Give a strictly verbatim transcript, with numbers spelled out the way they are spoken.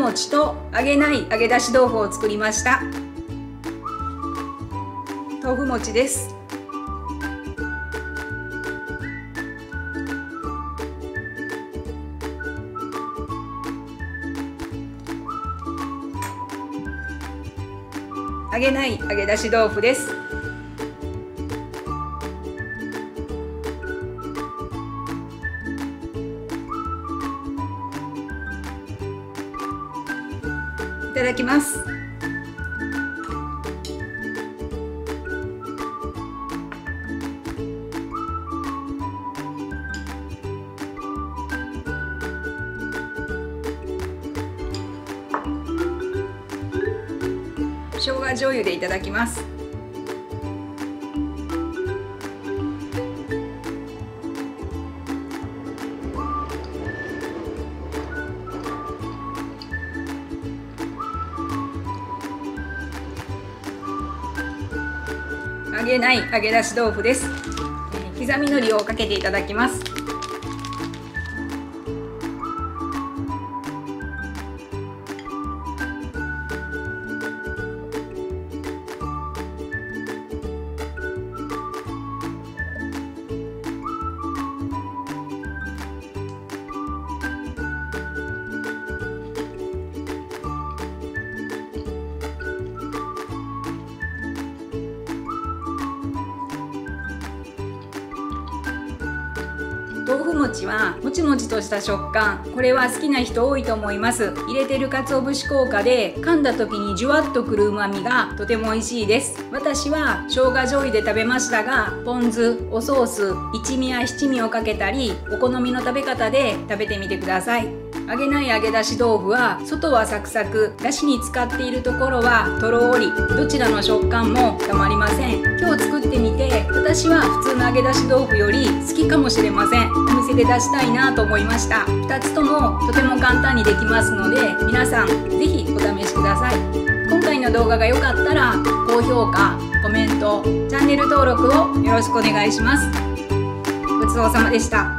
餅と揚げない揚げ出し豆腐を作りました。豆腐餅です。揚げない揚げ出し豆腐です。いただきます。生姜醤油でいただきます。揚げない揚げ出し豆腐です。刻み海苔をかけていただきます。豆腐餅はもちもちとした食感、これは好きな人多いと思います。入れてる鰹節効果で噛んだ時にじゅわっとくる旨味がとても美味しいです。私は生姜醤油で食べましたが、ポン酢、おソース、一味や七味をかけたり、お好みの食べ方で食べてみてください。揚げない揚げ出し豆腐は外はサクサク、だしに使っているところはとろーり、どちらの食感もたまりません。今日作ってみて、私は普通の揚げ出し豆腐より好きかもしれません。お店で出したいなと思いました。ふたつともとても簡単にできますので、皆さん是非お試しください。今回の動画が良かったら高評価、コメント、チャンネル登録をよろしくお願いします。ごちそうさまでした。